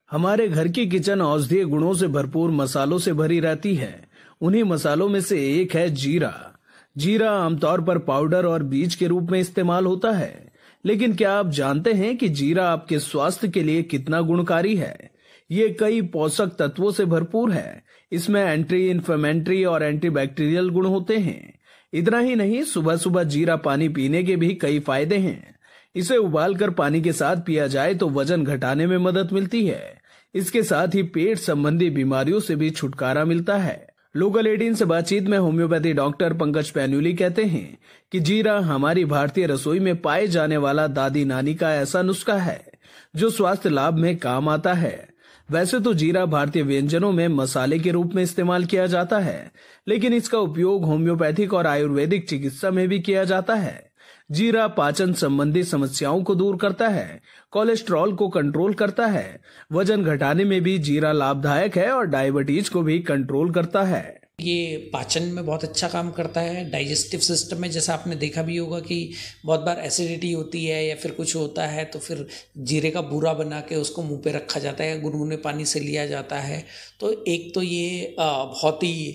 हमारे घर की किचन औषधीय गुणों से भरपूर मसालों से भरी रहती है। उन्हीं मसालों में से एक है जीरा। जीरा आमतौर पर पाउडर और बीज के रूप में इस्तेमाल होता है, लेकिन क्या आप जानते हैं कि जीरा आपके स्वास्थ्य के लिए कितना गुणकारी है? ये कई पोषक तत्वों से भरपूर है। इसमें एंटी इन्फ्लेमेटरी और एंटीबैक्टीरियल गुण होते हैं। इतना ही नहीं, सुबह सुबह जीरा पानी पीने के भी कई फायदे हैं। इसे उबालकर पानी के साथ पिया जाए तो वजन घटाने में मदद मिलती है। इसके साथ ही पेट संबंधी बीमारियों से भी छुटकारा मिलता है। लोकल 18 से बातचीत में होम्योपैथी डॉक्टर पंकज पैन्यूली कहते हैं कि जीरा हमारी भारतीय रसोई में पाए जाने वाला दादी नानी का ऐसा नुस्खा है जो स्वास्थ्य लाभ में काम आता है। वैसे तो जीरा भारतीय व्यंजनों में मसाले के रूप में इस्तेमाल किया जाता है, लेकिन इसका उपयोग होम्योपैथिक और आयुर्वेदिक चिकित्सा में भी किया जाता है। जीरा पाचन संबंधी समस्याओं को दूर करता है, कोलेस्ट्रॉल को कंट्रोल करता है, वजन घटाने में भी जीरा लाभदायक है और डायबिटीज को भी कंट्रोल करता है। ये पाचन में बहुत अच्छा काम करता है। डाइजेस्टिव सिस्टम में जैसा आपने देखा भी होगा कि बहुत बार एसिडिटी होती है या फिर कुछ होता है तो फिर जीरे का बूरा बना के उसको मुंह पे रखा जाता है, गुनगुने पानी से लिया जाता है। तो एक तो ये बहुत ही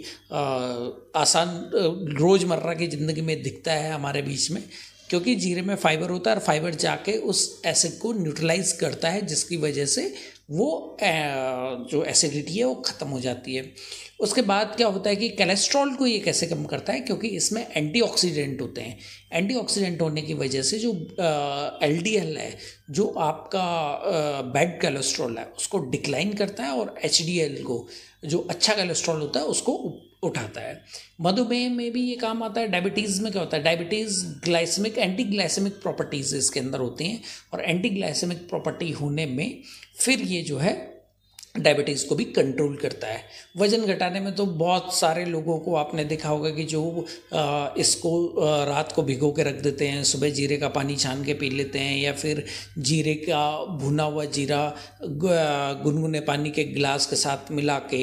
आसान रोज़मर्रा की ज़िंदगी में दिखता है हमारे बीच में, क्योंकि जीरे में फाइबर होता है और फाइबर जाके उस एसिड को न्यूट्रलाइज करता है, जिसकी वजह से वो जो एसिडिटी है वो ख़त्म हो जाती है। उसके बाद क्या होता है कि कोलेस्ट्रॉल को ये कैसे कम करता है, क्योंकि इसमें एंटीऑक्सीडेंट होते हैं। एंटीऑक्सीडेंट होने की वजह से जो एलडीएल है, जो आपका बैड कोलेस्ट्रॉल है, उसको डिक्लाइन करता है और एचडीएल को, जो अच्छा कोलेस्ट्रॉल होता है, उसको उठाता है। मधुमेह में भी ये काम आता है। डायबिटीज़ में क्या होता है, diabetes glycemic anti glycemic properties इसके अंदर होती हैं और एंटी ग्लाइसेमिक प्रॉपर्टी होने में फिर ये जो है डायबिटीज़ को भी कंट्रोल करता है। वज़न घटाने में तो बहुत सारे लोगों को आपने देखा होगा कि जो इसको रात को भिगो के रख देते हैं, सुबह जीरे का पानी छान के पी लेते हैं, या फिर जीरे का भुना हुआ जीरा गुनगुने पानी के गिलास के साथ मिला के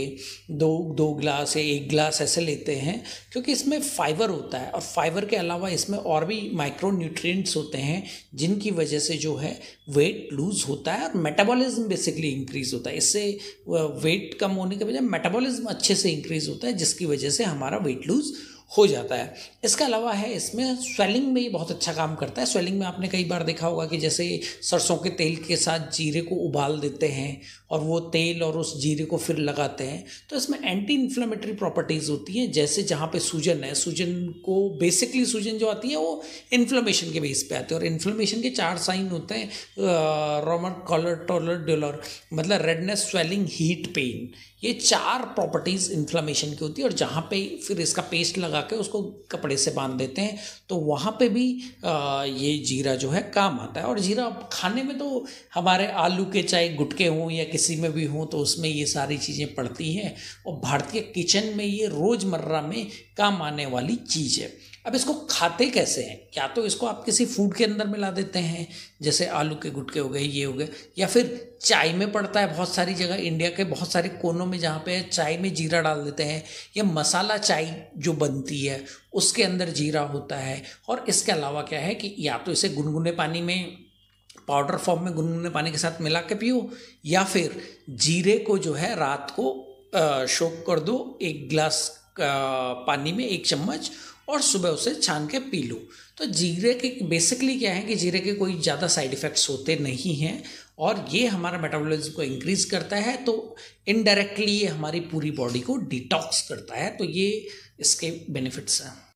दो गिलास या 1 गिलास ऐसे लेते हैं, क्योंकि इसमें फाइबर होता है। और फाइबर के अलावा इसमें और भी माइक्रो न्यूट्रिएंट्स होते हैं, जिनकी वजह से जो है वेट लूज़ होता है और मेटाबॉलिज्म बेसिकली इंक्रीज़ होता है। इससे वेट कम होने के बजाय मेटाबॉलिज्म अच्छे से इंक्रीज होता है, जिसकी वजह से हमारा वेट लूज हो जाता है। इसके अलावा है इसमें स्वेलिंग में ये बहुत अच्छा काम करता है। स्वेलिंग में आपने कई बार देखा होगा कि जैसे सरसों के तेल के साथ जीरे को उबाल देते हैं और वो तेल और उस जीरे को फिर लगाते हैं, तो इसमें एंटी इन्फ्लेमेटरी प्रॉपर्टीज़ होती हैं। जैसे जहाँ पे सूजन है, सूजन को बेसिकली सूजन जो आती है वो इन्फ्लेमेशन के बेस पे आती है, और इन्फ्लेमेशन के 4 साइन होते हैं, रोमर कॉलर टॉलर डोलर, मतलब रेडनेस, स्वेलिंग, हीट, पेन। ये 4 प्रॉपर्टीज़ इन्फ्लेमेशन की होती है। और जहाँ पे फिर इसका पेस्ट लगा के उसको कपड़े से बांध देते हैं, तो वहाँ पे भी ये जीरा जो है काम आता है। और जीरा खाने में तो हमारे आलू के चाहे गुटके हों या किसी में भी हों, तो उसमें ये सारी चीज़ें पड़ती हैं और भारतीय किचन में ये रोज़मर्रा में काम आने वाली चीज़ है। अब इसको खाते कैसे हैं? या तो इसको आप किसी फूड के अंदर मिला देते हैं, जैसे आलू के गुटके हो गए, ये हो गए, या फिर चाय में पड़ता है बहुत सारी जगह, इंडिया के बहुत सारे कोनों में जहाँ पे चाय में जीरा डाल देते हैं, या मसाला चाय जो बनती है उसके अंदर जीरा होता है। और इसके अलावा क्या है कि या तो इसे गुनगुने पानी में, पाउडर फॉर्म में गुनगुने पानी के साथ मिला के पियो, या फिर जीरे को जो है रात को सोक कर दो 1 गिलास पानी में 1 चम्मच, और सुबह उसे छान के पी लो। तो जीरे के बेसिकली क्या है कि जीरे के कोई ज़्यादा साइड इफ़ेक्ट्स होते नहीं हैं, और ये हमारा मेटाबॉलिज्म को इंक्रीज़ करता है, तो इनडायरेक्टली ये हमारी पूरी बॉडी को डिटॉक्स करता है। तो ये इसके बेनिफिट्स हैं।